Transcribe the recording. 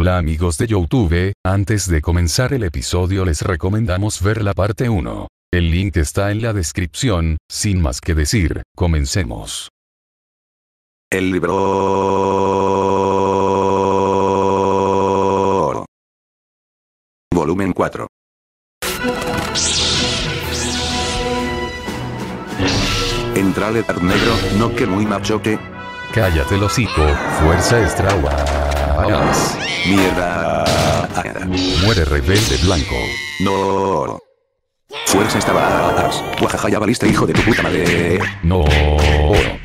Hola amigos de YouTube, antes de comenzar el episodio les recomendamos ver la parte 1. El link está en la descripción, sin más que decir, comencemos. El libro. Volumen 4. Entra letar negro, no que muy machote. Cállate el hocico, fuerza extra. Mierda. Muere rebelde blanco. No. Fuerza estabas. Guajaja, ya valiste, hijo de tu puta madre. No.